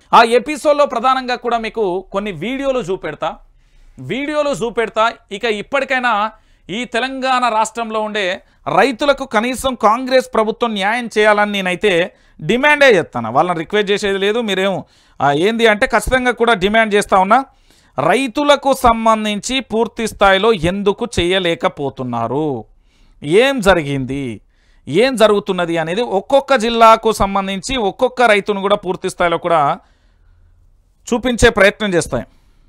ఆ ఎపిసోడ్లో ప్రధానంగా కూడా మీకు కొన్ని వీడియోలు చూపెడతా ఇక ఇప్పటికైనా ఈ తెలంగాణ రాష్ట్రంలో ఉండే రైతులకు కనీసం కాంగ్రెస్ ప్రభుత్వం న్యాయం చేయాలని నేనైతే డిమాండే చేస్తాను. వాళ్ళని రిక్వెస్ట్ చేసేది లేదు. మీరేం ఏంది అంటే ఖచ్చితంగా కూడా డిమాండ్ చేస్తూ ఉన్నా. రైతులకు సంబంధించి పూర్తి స్థాయిలో ఎందుకు చేయలేకపోతున్నారు, ఏం జరిగింది, ఏం జరుగుతున్నది అనేది ఒక్కొక్క జిల్లాకు సంబంధించి ఒక్కొక్క రైతును కూడా పూర్తి స్థాయిలో కూడా చూపించే ప్రయత్నం చేస్తాయి.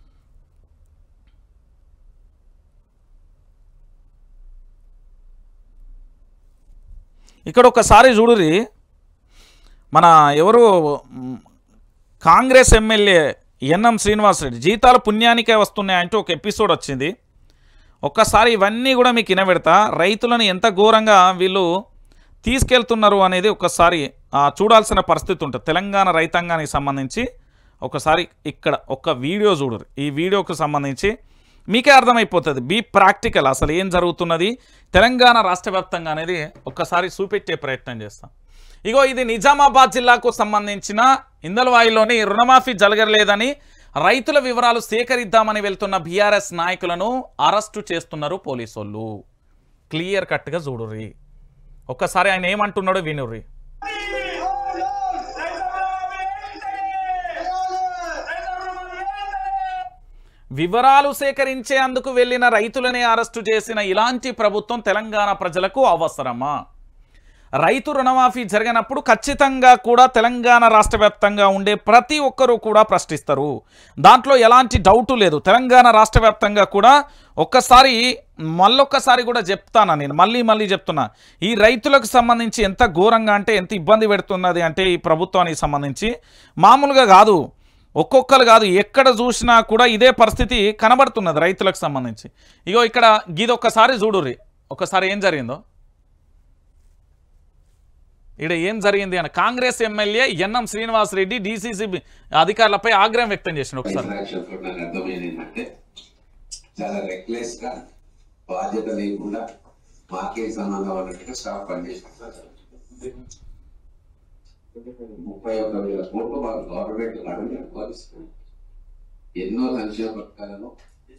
ఇక్కడ ఒకసారి చూడురి, మన ఎవరు కాంగ్రెస్ ఎమ్మెల్యే ఎన్ఎం శ్రీనివాసరెడ్డి జీతాలు పుణ్యానికే వస్తున్నాయంటూ ఒక ఎపిసోడ్ వచ్చింది. ఒక్కసారి ఇవన్నీ కూడా మీకు వినబెడతా. రైతులను ఎంత ఘోరంగా వీళ్ళు తీసుకెళ్తున్నారు అనేది ఒక్కసారి చూడాల్సిన పరిస్థితి ఉంటుంది. తెలంగాణ రైతాంగానికి సంబంధించి ఒకసారి ఇక్కడ ఒక వీడియో చూడరు. ఈ వీడియోకు సంబంధించి మీకే అర్థమైపోతుంది. బీ ప్రాక్టికల్, అసలు ఏం జరుగుతున్నది తెలంగాణ రాష్ట్ర వ్యాప్తంగా అనేది ఒక్కసారి చూపెట్టే ప్రయత్నం చేస్తాం. ఇగో ఇది నిజామాబాద్ జిల్లాకు సంబంధించిన ఇందల్వాయిలోని రుణమాఫీ జరగలేదని రైతుల వివరాలు సేకరిద్దామని వెళ్తున్న బీఆర్ఎస్ నాయకులను అరెస్టు చేస్తున్నారు పోలీసోళ్ళు. క్లియర్ కట్గా చూడుర్రి. ఒక్కసారి ఆయన ఏమంటున్నాడో వినుర్రి. వివరాలు సేకరించేందుకు వెళ్లిన రైతులనే అరెస్టు చేసిన ఇలాంటి ప్రభుత్వం తెలంగాణ ప్రజలకు అవసరమా? రైతు రుణమాఫీ జరిగినప్పుడు ఖచ్చితంగా కూడా తెలంగాణ రాష్ట్ర వ్యాప్తంగా ఉండే ప్రతి ఒక్కరూ కూడా ప్రశ్నిస్తారు. దాంట్లో ఎలాంటి డౌటు లేదు. తెలంగాణ రాష్ట్ర వ్యాప్తంగా కూడా మళ్ళొక్కసారి కూడా చెప్తాను, నేను మళ్ళీ చెప్తున్నా. ఈ రైతులకు సంబంధించి ఎంత ఘోరంగా అంటే ఎంత ఇబ్బంది పెడుతున్నది అంటే ఈ ప్రభుత్వానికి సంబంధించి మామూలుగా కాదు, ఒక్కొక్కరు కాదు, ఎక్కడ చూసినా కూడా ఇదే పరిస్థితి కనబడుతున్నది రైతులకు సంబంధించి. ఇగో ఇక్కడ గీదొక్కసారి చూడుర్రి, ఒకసారి ఏం జరిగిందో. ఇక్కడ ఏం జరిగింది అని Congress MLA N M Srinivasa Reddy DCC అధికారులపై ఆగ్రహం వ్యక్తం చేసిన ఒకసారి చాలా రెక్లెస్ గా బాధ్యత లేకుండా మాకే సంబంధం అన్నట్టుగా స్టాఫ్ పనిచేస్తున్నారు. 31,000 కోట్లు మాకు గవర్నమెంట్ అనుభవిస్తుంది. ఎన్నో సంక్షేమ పథకాలను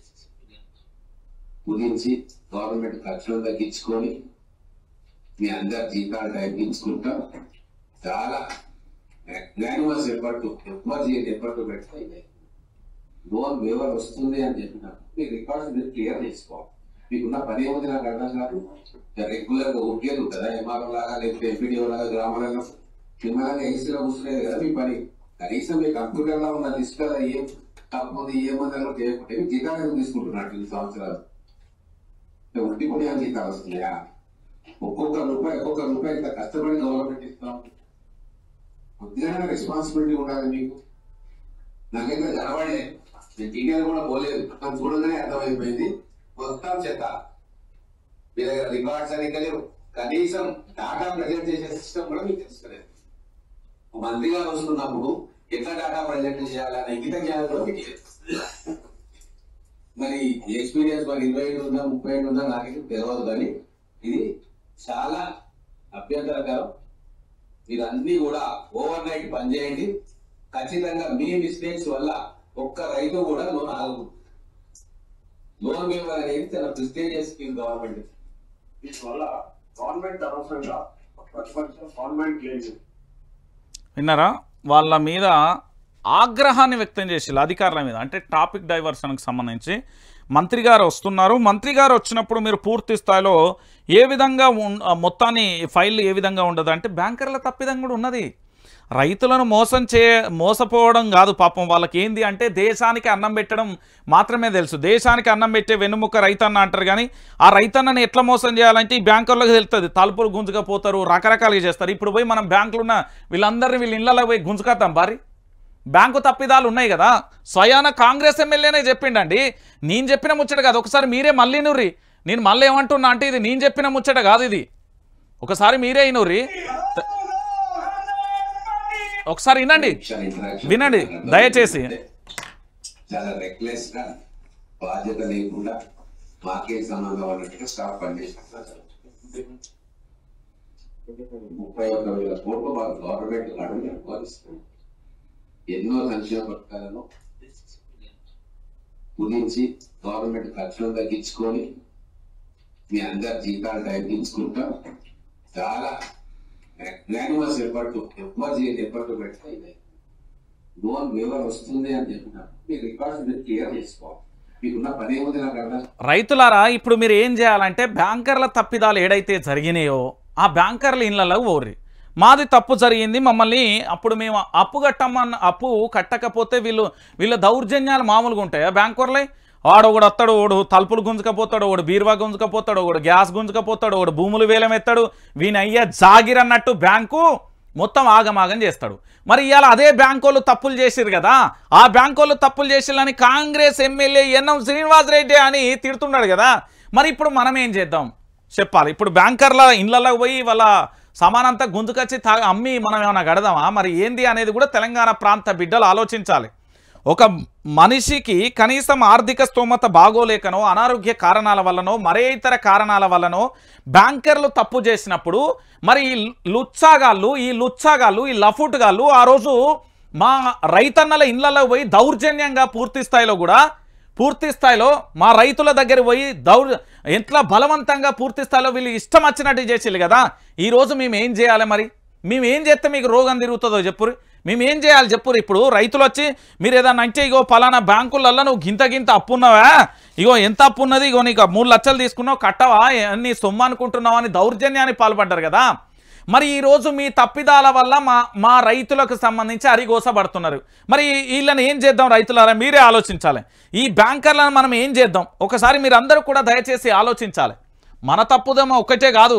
కుదించి గవర్నమెంట్ ఖర్చులను తగ్గించుకొని మీ అందరి జీతాలు తగ్గించుకుంటా చాలా గ్రాన్యువల్స్ ఎఫర్ట్ పెడతాయి. లోన్ వేవర్ వస్తుంది అని చెప్పినప్పుడు మీ రికార్డ్స్ మీరు క్లియర్ చేసుకోవాలి. మీకున్న పని ఏముంది నాకు అర్థం కాదు. రెగ్యులర్ గా ఉద్యోగం ఉంటుందా, ఎంఆర్ఓ లాగా లేకపోతే ఎంపీడీఓ లాగా గ్రామాలలో నిమ్మలంగా ఏసీలో కూర్చునేది కదా మీ పని. కనీసం మీ కంప్యూటర్ లో ఉన్న లిస్ట్ ఏం తప్పదు ఏమన్నా చేయకుంటే మీ జీతాలు తీసుకుంటున్నట్టు ఈ సంవత్సరాలు ఉండి కూడా జీతాలు వస్తున్నాయా? ఒక్కొక్క రూపాయి ఇంత కష్టపడి గవర్నమెంట్ ఇస్తాం. కొద్దిగా రెస్పాన్సిబిలిటీ ఉండాలి మీకు. నాకైతే కనబడలే, నేను టీవీలో కూడా పోలేదు, నాకు చూడగానే అర్థమైపోయింది మొత్తం చెత్త. మీ దగ్గర రికార్డ్స్ అనేక లేవు, కనీసం డాటా ప్రజెంట్ చేసే సిస్టమ్ కూడా మీకు తెలుసుకోలేదు. మంత్రి గారు వస్తున్నప్పుడు ఎట్లా డాటా ప్రజెంట్ చేయాలనే ఇంగిత జ్ఞానం కూడా మీకు లేదు. మరి ఎక్స్పీరియన్స్ మరి 25 ఉందా 30 ఉందా నాకైతే తెలియదు, కానీ ఇది చాలా అభ్యంతరకరం. మీరు అన్ని కూడా ఓవర్ నైట్ పనిచేయండి. ఖచ్చితంగా మీ మిస్టేక్స్ వల్ల ఒక్క రైతు కూడా లోన్ ఆగదు. లోన్ వేవర్ అనేది చాలా ప్రిస్టేజియస్ స్కీమ్ గవర్నమెంట్. దీనివల్ల గవర్నమెంట్ అనవసరంగా గవర్నమెంట్ లేదు. విన్నారా? వాళ్ళ మీద ఆగ్రహాన్ని వ్యక్తం చేసి అధికారుల మీద, అంటే టాపిక్ డైవర్షన్కి సంబంధించి మంత్రి గారు వస్తున్నారు. మంత్రి గారు వచ్చినప్పుడు మీరు పూర్తి స్థాయిలో ఏ విధంగా మొత్తాన్ని ఫైల్ ఏ విధంగా ఉండదు అంటే బ్యాంకర్ల తప్పిదం కూడా ఉన్నది. రైతులను మోసపోవడం కాదు పాపం. వాళ్ళకి ఏంది అంటే దేశానికి అన్నం పెట్టడం మాత్రమే తెలుసు. దేశానికి అన్నం పెట్టే వెన్నుముక్క రైతన్న అంటారు, కానీ ఆ రైతన్నని ఎట్లా మోసం చేయాలంటే ఈ బ్యాంకులకు తెలుస్తుంది. తలుపులు గుంజుకపోతారు, రకరకాలుగా చేస్తారు. ఇప్పుడు పోయి మనం బ్యాంకులు ఉన్న వీళ్ళందరినీ వీళ్ళ ఇళ్ళలో పోయి గుంజుకొద్దాం భారీ. బ్యాంకు తప్పిదాలు ఉన్నాయి కదా. స్వయాన కాంగ్రెస్ ఎమ్మెల్యేనే చెప్పిండండి, నేను చెప్పిన ముచ్చట కాదు. ఒకసారి మీరే మళ్ళీ నుర్రి, నేను మళ్ళీ ఏమంటున్నా అంటే ఇది నేను చెప్పిన ముచ్చట కాదు, ఇది ఒకసారి మీరే అయినూర్రి. ఒకసారి వినండి దయచేసి. చాలా రెక్లెస్ గా బాధ్యత లేకుండా మాకే సంబంధం అన్నట్టుగా స్టాఫ్ పనిచేస్తున్నారు. 31,000 కోట్లు మాకు గవర్నమెంట్ అనుభవిస్తుంది. ఎన్నో సంక్షేమ పథకాలను గురించి గవర్నమెంట్ ఖర్చులను తగ్గించుకొని మీ అందరి జీతాలు తగ్గించుకుంటా చాలా మ్యాగ్నానిమస్ ఎఫర్ట్ ఎవరు చేయని ఎఫర్ట్ పెడితే ఇది లోన్ వేవర్ వస్తుంది అని చెప్పినప్పుడు మీ రికార్డ్స్ మీరు క్లియర్ చేసుకోవాలి. మీకున్న పని ఏముంది నాకు అర్థం. రైతులారా ఇప్పుడు మీరు ఏం చేయాలంటే బ్యాంకర్ల తప్పిదాలు ఏడైతే జరిగినాయో ఆ బ్యాంకర్ల ఇళ్ళలో ఓర్రి మాది తప్పు జరిగింది మమ్మల్ని అప్పుడు మేము అప్పు కట్టకపోతే వీళ్ళ దౌర్జన్యాలు మామూలుగా ఉంటాయా బ్యాంకర్లే? వాడు ఒకడు వస్తాడు, వాడు తలుపులు గుంజుకపోతాడు, వాడు బీరువా గుంజుకపోతాడు, వాడు గ్యాస్ గుంజుకపోతాడు, వాడు భూములు వేలమెత్తాడు, వీనయ్యా జాగిర్ అన్నట్టు బ్యాంకు మొత్తం ఆగమాగం చేస్తాడు. మరి ఇవాళ అదే బ్యాంకోళ్ళు తప్పులు చేసిరు కదా, ఆ బ్యాంకోళ్ళు తప్పులు చేసిరని కాంగ్రెస్ ఎమ్మెల్యే ఎన్ఎం శ్రీనివాసరెడ్డి అని తిడుతున్నాడు కదా. మరి ఇప్పుడు మనం ఏం చేద్దాం చెప్పాలి? ఇప్పుడు బ్యాంకర్ల ఇళ్ళలో పోయి వాళ్ళ సమానంతా గుంజుకొచ్చి అమ్మి మనం ఏమైనా గడదామా? మరి ఏంది అనేది కూడా తెలంగాణ ప్రాంత బిడ్డలు ఆలోచించాలి. ఒక మనిషికి కనీసం ఆర్థిక స్తోమత బాగోలేకనో అనారోగ్య కారణాల వల్లనో మరే ఇతర కారణాల వల్లనో బ్యాంకర్లు తప్పు చేసినప్పుడు మరి ఈ లుచ్చాగాళ్ళు ఈ లఫుట్గాళ్ళు ఆ రోజు మా రైతన్నల ఇళ్ళలో పోయి దౌర్జన్యంగా పూర్తి స్థాయిలో మా రైతుల దగ్గర పోయి ఎట్లా బలవంతంగా పూర్తి స్థాయిలో వీళ్ళు ఇష్టం వచ్చినట్టు చేసేది కదా. ఈరోజు మేము ఏం చేయాలి? మరి మేము ఏం చేస్తే మీకు రోగం తిరుగుతుందో చెప్పురు. మేము ఏం చేయాలి చెప్పురు? ఇప్పుడు రైతులు వచ్చి మీరు ఏదన్నా అంటే ఇగో పలానా బ్యాంకులల్లో నువ్వు గింత అప్పు ఉన్నావా, ఇగో ఎంత అప్పు ఉన్నది, ఇగో నీకు 3 లక్షలు తీసుకున్నావు కట్టవా, నీ సొమ్ము అనుకుంటున్నావా అని దౌర్జన్యాన్ని పాల్పడ్డారు కదా. మరి ఈరోజు మీ తప్పిదాల వల్ల మా రైతులకు సంబంధించి అరిగోసపడుతున్నారు. మరి వీళ్ళని ఏం చేద్దాం రైతులారా? మీరే ఆలోచించాలి. ఈ బ్యాంకర్లను మనం ఏం చేద్దాం ఒకసారి మీరు అందరూ కూడా దయచేసి ఆలోచించాలి. మన తప్పుదేమో ఒకటే కాదు.